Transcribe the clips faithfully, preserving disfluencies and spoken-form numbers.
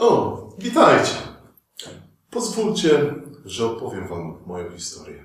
O, witajcie! Pozwólcie, że opowiem wam moją historię.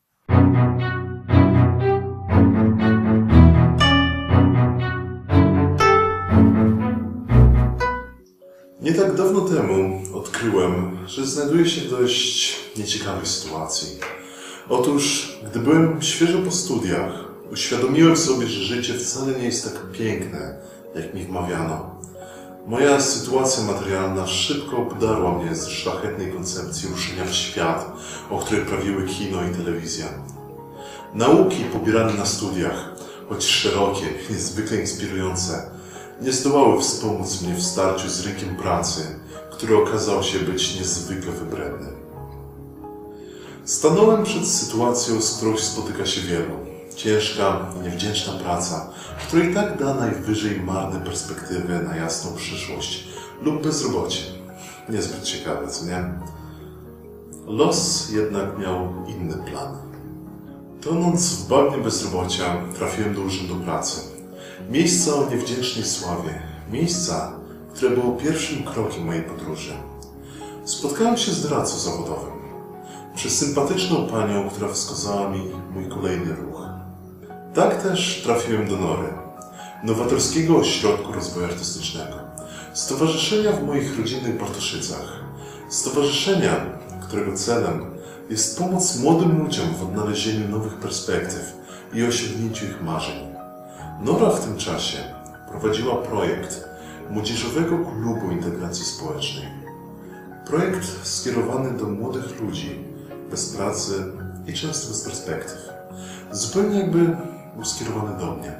Nie tak dawno temu odkryłem, że znajduję się w dość nieciekawej sytuacji. Otóż, gdy byłem świeżo po studiach, uświadomiłem sobie, że życie wcale nie jest tak piękne, jak mi wmawiano. Moja sytuacja materialna szybko obdarła mnie z szlachetnej koncepcji ruszenia w świat, o której prawiły kino i telewizja. Nauki pobierane na studiach, choć szerokie, niezwykle inspirujące, nie zdołały wspomóc mnie w starciu z rynkiem pracy, który okazał się być niezwykle wybredny. Stanąłem przed sytuacją, z którą spotyka się wielu. Ciężka i niewdzięczna praca, która i tak da najwyżej marne perspektywy na jasną przyszłość lub bezrobocie. Niezbyt ciekawe, co nie? Los jednak miał inny plan. Tonąc w bagnie bezrobocia, trafiłem do urzędu pracy. Miejsca o niewdzięcznej sławie. Miejsca, które było pierwszym krokiem mojej podróży. Spotkałem się z doradcą zawodowym. Przez sympatyczną panią, która wskazała mi mój kolejny ruch. Tak też trafiłem do Nory, nowatorskiego ośrodku rozwoju artystycznego. Stowarzyszenia w moich rodzinnych Bartoszycach. Stowarzyszenia, którego celem jest pomoc młodym ludziom w odnalezieniu nowych perspektyw i osiągnięciu ich marzeń. Nora w tym czasie prowadziła projekt Młodzieżowego Klubu Integracji Społecznej. Projekt skierowany do młodych ludzi bez pracy i często bez perspektyw. Zupełnie jakby był skierowany do mnie.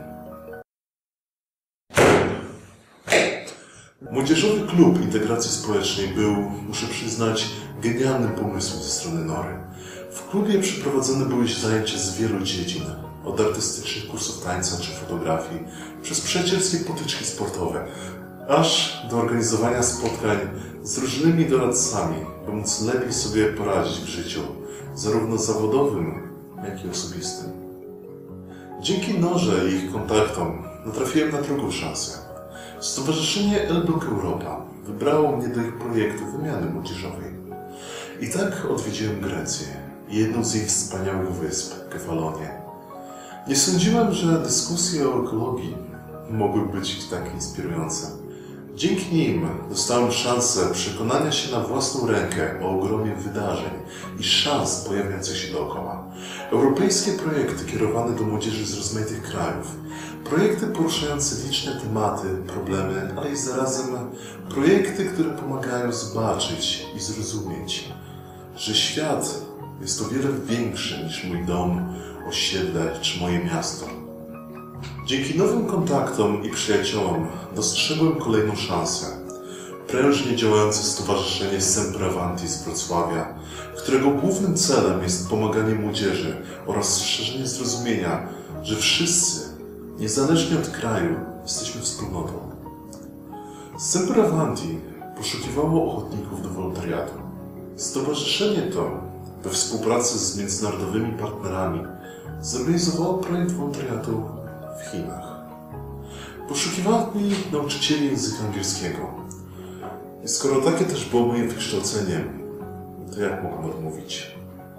Młodzieżowy Klub Integracji Społecznej był, muszę przyznać, genialnym pomysłem ze strony Nory. W klubie przeprowadzone były zajęcia z wielu dziedzin, od artystycznych kursów tańca czy fotografii, przez przyjacielskie potyczki sportowe, aż do organizowania spotkań z różnymi doradcami, by móc lepiej sobie poradzić w życiu, zarówno zawodowym, jak i osobistym. Dzięki Norze i ich kontaktom natrafiłem na drugą szansę. Stowarzyszenie Elbląg Europa wybrało mnie do ich projektu wymiany młodzieżowej. I tak odwiedziłem Grecję i jedną z jej wspaniałych wysp, Kefalonię. Nie sądziłem, że dyskusje o ekologii mogły być tak inspirujące. Dzięki nim dostałem szansę przekonania się na własną rękę o ogromie wydarzeń i szans pojawiających się dookoła. Europejskie projekty kierowane do młodzieży z rozmaitych krajów. Projekty poruszające liczne tematy, problemy, ale i zarazem projekty, które pomagają zobaczyć i zrozumieć, że świat jest o wiele większy niż mój dom, osiedle czy moje miasto. Dzięki nowym kontaktom i przyjaciołom dostrzegłem kolejną szansę. Prężnie działające stowarzyszenie Sempre Avanti z Wrocławia, którego głównym celem jest pomaganie młodzieży oraz szerzenie zrozumienia, że wszyscy, niezależnie od kraju, jesteśmy wspólnotą. Sempre Avanti poszukiwało ochotników do wolontariatu. Stowarzyszenie to, we współpracy z międzynarodowymi partnerami, zorganizowało projekt wolontariatu w Chinach. Poszukiwali nauczycieli języka angielskiego. I skoro takie też było moje wykształcenie, to jak mogłem odmówić?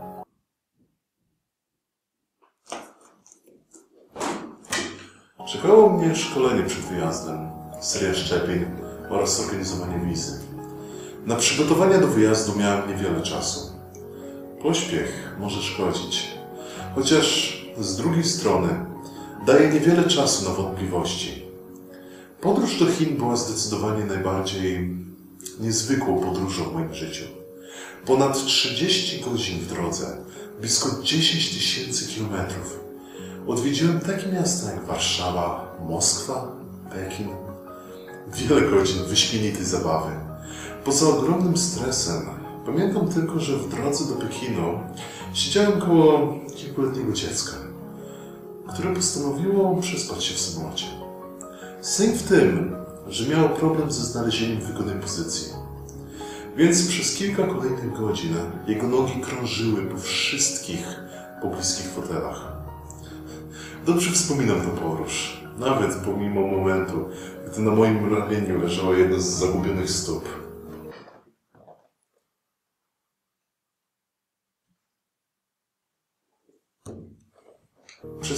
Czekało mnie szkolenie przed wyjazdem, seria szczepień oraz organizowanie wizy. Na przygotowania do wyjazdu miałem niewiele czasu. Pośpiech może szkodzić, chociaż z drugiej strony daje niewiele czasu na wątpliwości. Podróż do Chin była zdecydowanie najbardziej niezwykłą podróżą w moim życiu. Ponad trzydzieści godzin w drodze, blisko dziesięć tysięcy kilometrów. Odwiedziłem takie miasta jak Warszawa, Moskwa, Pekin. Wiele godzin wyśmienitej zabawy. Poza ogromnym stresem, pamiętam tylko, że w drodze do Pekinu siedziałem koło kilkuletniego dziecka, które postanowiło przespać się w samolocie. Sęk w tym, że miało problem ze znalezieniem wygodnej pozycji. Więc przez kilka kolejnych godzin jego nogi krążyły po wszystkich pobliskich fotelach. Dobrze wspominam tę podróż, nawet pomimo momentu, gdy na moim ramieniu leżało jedno z zagubionych stóp.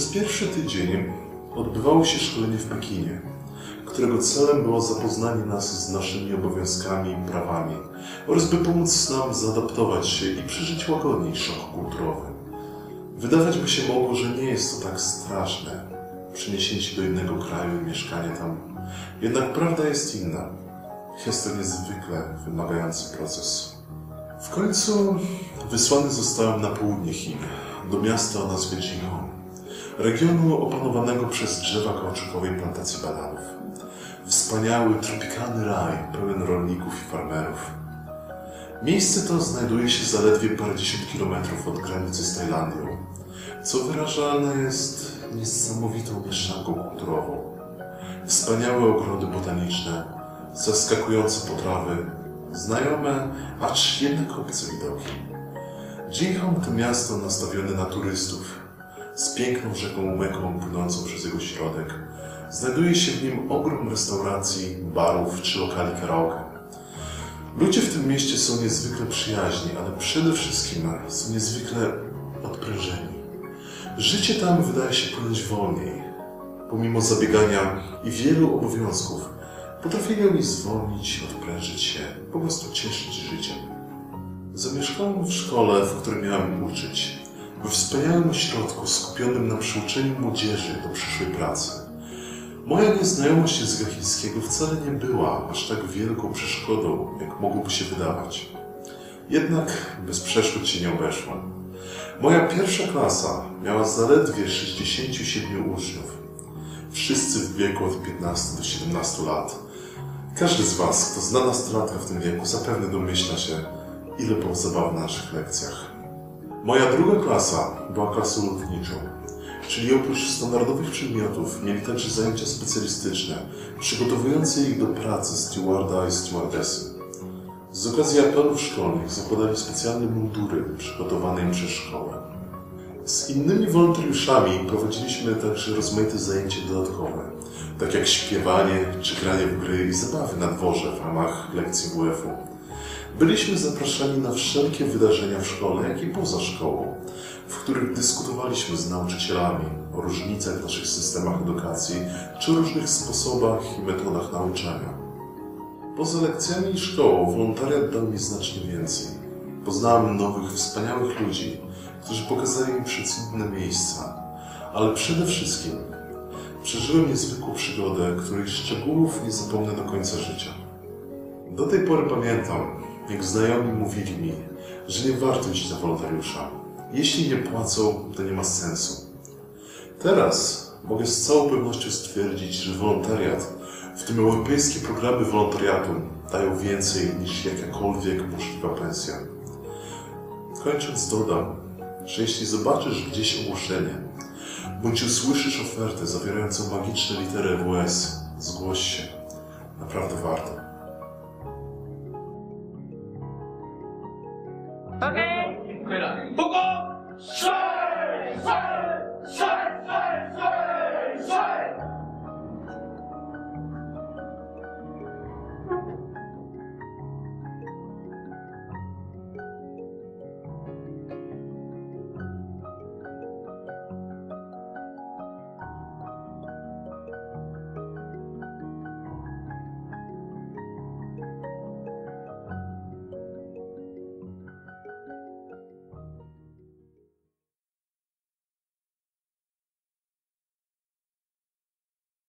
Przez pierwszy tydzień odbywało się szkolenie w Pekinie, którego celem było zapoznanie nas z naszymi obowiązkami i prawami oraz by pomóc nam zaadaptować się i przeżyć łagodniej szok kulturowy. Wydawać by się mogło, że nie jest to tak straszne, przeniesienie się do innego kraju i mieszkanie tam. Jednak prawda jest inna. Jest to niezwykle wymagający proces. W końcu wysłany zostałem na południe Chin, do miasta o nazwie Jinhong, regionu opanowanego przez drzewa kauczukowej plantacji bananów. Wspaniały, tropikalny raj, pełen rolników i farmerów. Miejsce to znajduje się zaledwie parędziesiąt kilometrów od granicy z Tajlandią, co wyrażalne jest niesamowitą mieszanką kulturową. Wspaniałe ogrody botaniczne, zaskakujące potrawy, znajome, acz jednak obce widoki. Jinhong to miasto nastawione na turystów, z piękną rzeką Meką płynącą przez jego środek. Znajduje się w nim ogrom restauracji, barów czy lokali karaoke. Ludzie w tym mieście są niezwykle przyjaźni, ale przede wszystkim są niezwykle odprężeni. Życie tam wydaje się płynąć wolniej. Pomimo zabiegania i wielu obowiązków, potrafili oni zwolnić, odprężyć się, po prostu cieszyć życiem. Zamieszkałem w szkole, w której miałem uczyć, we wspaniałym ośrodku skupionym na przyuczeniu młodzieży do przyszłej pracy. Moja nieznajomość języka chińskiego wcale nie była aż tak wielką przeszkodą, jak mogłoby się wydawać. Jednak bez przeszkód się nie obeszło. Moja pierwsza klasa miała zaledwie sześćdziesięciu siedmiu uczniów. Wszyscy w wieku od piętnastu do siedemnastu lat. Każdy z Was, kto zna nastolatka w tym wieku, zapewne domyśla się, ile było zabaw na naszych lekcjach. Moja druga klasa była klasą lotniczą, czyli oprócz standardowych przedmiotów mieli także zajęcia specjalistyczne, przygotowujące ich do pracy stewarda i stewardessy. Z okazji apelów szkolnych zakładali specjalne mundury przygotowane im przez szkołę. Z innymi wolontariuszami prowadziliśmy także rozmaite zajęcia dodatkowe, tak jak śpiewanie czy granie w gry i zabawy na dworze w ramach lekcji W F u. Byliśmy zapraszani na wszelkie wydarzenia w szkole, jak i poza szkołą, w których dyskutowaliśmy z nauczycielami o różnicach w naszych systemach edukacji czy różnych sposobach i metodach nauczania. Poza lekcjami i szkołą wolontariat dał mi znacznie więcej. Poznałem nowych, wspaniałych ludzi, którzy pokazali mi przepiękne miejsca, ale przede wszystkim przeżyłem niezwykłą przygodę, której szczegółów nie zapomnę do końca życia. Do tej pory pamiętam, jak znajomi mówili mi, że nie warto iść na wolontariusza. Jeśli nie płacą, to nie ma sensu. Teraz mogę z całą pewnością stwierdzić, że wolontariat, w tym europejskie programy wolontariatu, dają więcej niż jakakolwiek możliwa pensja. Kończąc dodam, że jeśli zobaczysz gdzieś ogłoszenie, bądź usłyszysz ofertę zawierającą magiczne litery W S, zgłoś się. Naprawdę warto.